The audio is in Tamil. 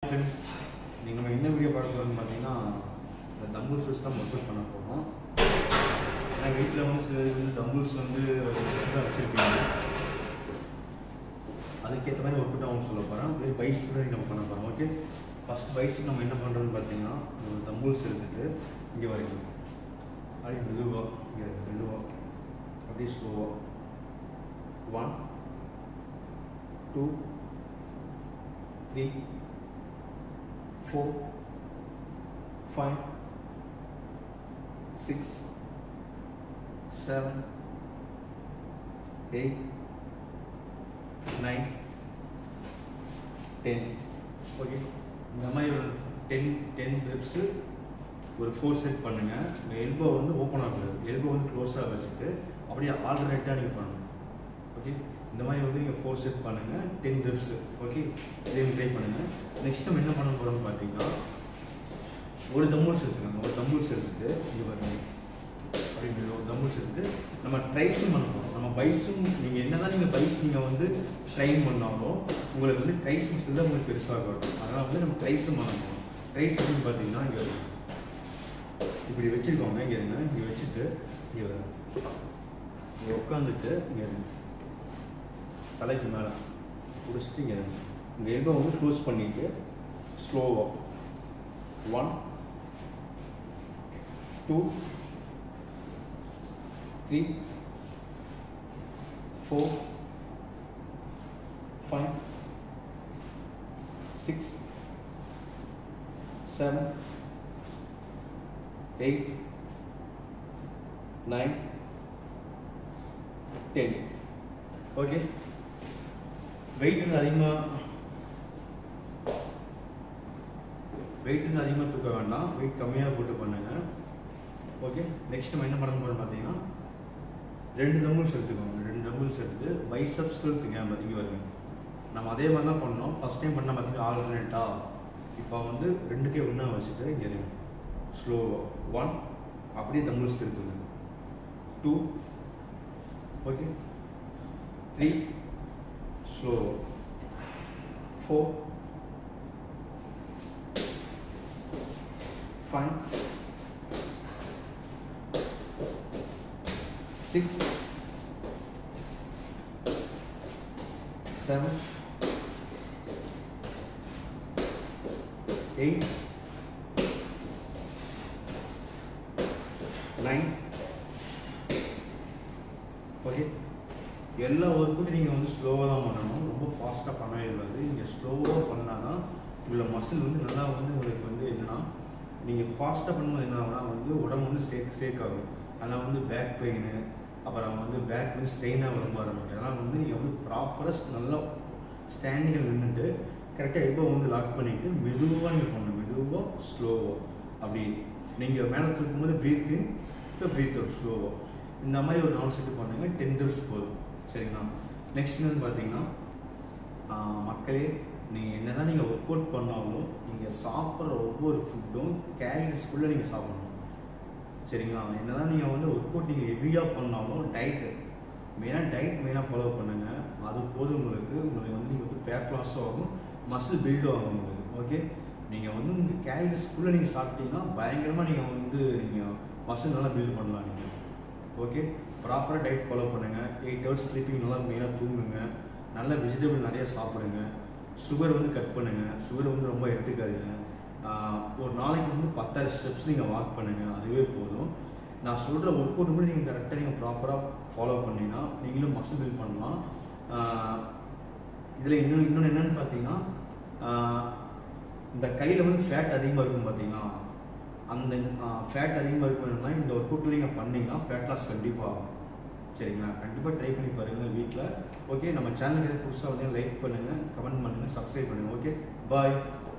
ஃப்ரெண்ட்ஸ், நீங்கள் நம்ம என்ன வீடியோ பார்க்க போகிறோம்னு பார்த்தீங்கன்னா இந்த தம்பூல்ஸ் வச்சு தான் ஒர்க் அவுட் பண்ண போகிறோம். ஏன்னா வீட்டில் வந்து சில வந்து தம்பூல்ஸ் வந்து வச்சுருப்பீங்க, அதுக்கேற்ற மாதிரி ஒர்க் அவுட் ஆகும் சொல்ல போகிறேன். அப்படியே பைஸ் கூட நம்ம பண்ண போகிறோம். ஓகே, ஃபஸ்ட் பைஸுக்கு நம்ம என்ன பண்ணுறோன்னு பார்த்தீங்கன்னா ஒரு தம்பூல்ஸ் எடுத்துகிட்டு இங்கே வரைக்கும் அப்படியே மெதுவாக இங்கே மெதுவாக அப்படியே ஸ்லோவாக 1 2 3 4 5 6 7 8 9 10. ஓகே, இந்த மாதிரி ஒரு 10 ரெப்ஸு ஒரு 4 செட் பண்ணுங்கள். இந்த எல்போ வந்து ஓப்பன் ஆகக்கூடாது, எல்போ வந்து க்ளோஸாக வச்சுட்டு அப்படியே ஆல்டர்னேட்டாக நீங்கள் பண்ணணும். ஓகே, இந்த மாதிரி வந்து நீங்கள் 4 செட் பண்ணுங்கள், 10 ரெப்ஸு. ஓகே, இதையும் ட்ரை பண்ணுங்கள். நெக்ஸ்ட் நம்ம என்ன பண்ண போகிறோம்னு பார்த்தீங்கன்னா ஒரு தம்பூல்ஸ் எடுத்துக்கோங்க. ஒரு தம்பூல்ஸ் எடுத்துகிட்டு இங்கே பாருங்கள் அப்படின்னு ஒரு தம்பூல்ஸ் எடுத்துட்டு நம்ம ட்ரைஸும் பண்ண போகிறோம். நம்ம பைஸும் நீங்கள் என்ன தான் நீங்கள் பைஸ் நீங்கள் வந்து ட்ரைன் பண்ணாலும் உங்களுக்கு வந்து ட்ரைஸ் மிஷின் தான் உங்களுக்கு பெருசாக வரும். அதனால் வந்து நம்ம ட்ரைஸும் பண்ண போகிறோம். ட்ரைஸ் அப்படின்னு பார்த்தீங்கன்னா இங்கே இப்படி வச்சுருக்கோங்க. இங்கே இருங்க, இங்கே வச்சுட்டு இங்கே இங்கே உட்காந்துட்டு இங்கே தலைக்கு மேலே பிடிச்சிட்டு இங்கே இங்கே எல்போ வந்து க்ளோஸ் பண்ணிவிட்டு ஸ்லோவாக 1 2 3 4 5 6 7 8 9 10. ஓகே, வெயிட் அதிகமாக தூக்க வேண்டாம், வெயிட் கம்மியாக போட்டு பண்ணுங்க. ஓகே, நெக்ஸ்ட் நம்ம என்ன பண்ண போகிறோம் பார்த்தீங்கன்னா 2 டம்பிள்ஸ் எடுத்துக்கோங்க. 2 டம்பிள்ஸ் எடுத்து பைசப்ஸ்க்கு இங்கே வருங்க. நம்ம அதே மாதிரி தான் பண்ணோம். ஃபஸ்ட் டைம் பண்ணால் பார்த்தீங்கன்னா ஆல்டர்னேட்டாக இப்போ வந்து 2கே ஒன்றா வச்சுட்டு இங்கே இருங்க ஸ்லோவாக 1 அப்படியே டம்பிள்ஸ் இருக்குங்க 2 ஓகே 3 ஸ்லோவாக 4 5 6 7 8 9. ஓகே, எல்லா ஒர்க்கும் நீங்கள் வந்து ஸ்லோவாக தான் பண்ணணும், ரொம்ப ஃபாஸ்ட்டாக பண்ணவே கூடாது. நீங்கள் ஸ்லோவாக பண்ணால் தான் உள்ள மசில் வந்து நல்லா வந்து உங்களுக்கு வந்து என்னென்னா நீங்கள் ஃபாஸ்ட்டாக பண்ணும்போது என்ன ஆகுனா வந்து உடம்பு வந்து சேக் ஆகும். அதனால் வந்து பேக் பெயின், அப்புறம் வந்து பேக் வந்து ஸ்ட்ரெயினாக ரொம்ப ஆரம்பிக்கும். அதனால் வந்து நீங்கள் வந்து ப்ராப்பராக நல்லா ஸ்டாண்டிங்கில் நின்றுட்டு கரெக்டாக எல்போ வந்து லாக் பண்ணிவிட்டு மெதுவாக நீங்கள் பண்ணணும். மெதுவாக ஸ்லோவாக அப்படி நீங்கள் மேலே தூக்கும்போது ப்ரீத் இன் இப்போ ப்ரீத் அவுட் ஸ்லோவாக இந்த மாதிரி ஒரு 4 செட்டு பண்ணுங்கள். 10 ரெப்ஸ் போதும். சரிங்களா? நெக்ஸ்ட் என்னன்னு பார்த்தீங்கன்னா மக்களே, நீங்கள் என்ன தான் நீங்கள் ஒர்க் அவுட் பண்ணாலும் நீங்கள் சாப்பிட்ற ஒவ்வொரு ஃபுட்டும் கேலரிஸ்குள்ளே நீங்கள் சாப்பிடணும். சரிங்களா? என்ன தான் நீங்கள் வந்து ஒர்க் அவுட் நீங்கள் ஹெவியாக பண்ணாலும் டயட்டு மெயினாக ஃபாலோ பண்ணுங்கள். அது போதும் உங்களுக்கு வந்து நீங்கள் வந்து ஃபேட் லாஸும் ஆகும், மசில் பில்டும் ஆகும் உங்களுக்கு. ஓகே, நீங்கள் வந்து உங்கள் கேலரிஸ்குள்ளே நீங்கள் சாப்பிட்டீங்கன்னா பயங்கரமாக நீங்கள் வந்து நீங்கள் மசில் நல்லா பில்ட் பண்ணலாம் நீங்கள். ஓகே, ப்ராப்பராக டயட் ஃபாலோ பண்ணுங்கள். 8 hours ஸ்லீப்பிங் நல்லா மெயினாக தூங்குங்க. நல்ல வெஜிடபிள் நிறையா சாப்பிடுங்க. சுகர் வந்து கட் பண்ணுங்கள். சுகர் வந்து ரொம்ப எடுத்துக்காதீங்க. ஒரு நாளைக்கு வந்து 10,000 ஸ்டெப்ஸ் நீங்கள் வாக் பண்ணுங்கள், அதுவே போதும். நான் சொல்கிற ஒர்க் அவுட் கூட நீங்கள் கரெக்டாக நீங்கள் ப்ராப்பராக ஃபாலோ பண்ணிங்கன்னா நீங்களும் மசில் பில்ட் பண்ணலாம். இதில் இன்னொன்று என்னென்னு பார்த்தீங்கன்னா இந்த கையில் வந்து ஃபேட் அதிகமாக இருக்கும் பார்த்தீங்கன்னா, அந்த ஃபேட் அதிகமாக இருக்கணும்னா இந்த ஒர்க் அவுட்டில் நீங்கள் பண்ணிங்கன்னா ஃபேட் லாஸ் கண்டிப்பாக ஆகும். சரிங்களா? கண்டிப்பாக ட்ரை பண்ணி பாருங்கள் வீட்டில். ஓகே, நம்ம சேனலுக்கு புதுசாக வந்து லைக் பண்ணுங்கள், கமெண்ட் பண்ணுங்கள், சப்ஸ்கிரைப் பண்ணுங்கள். ஓகே, பாய்.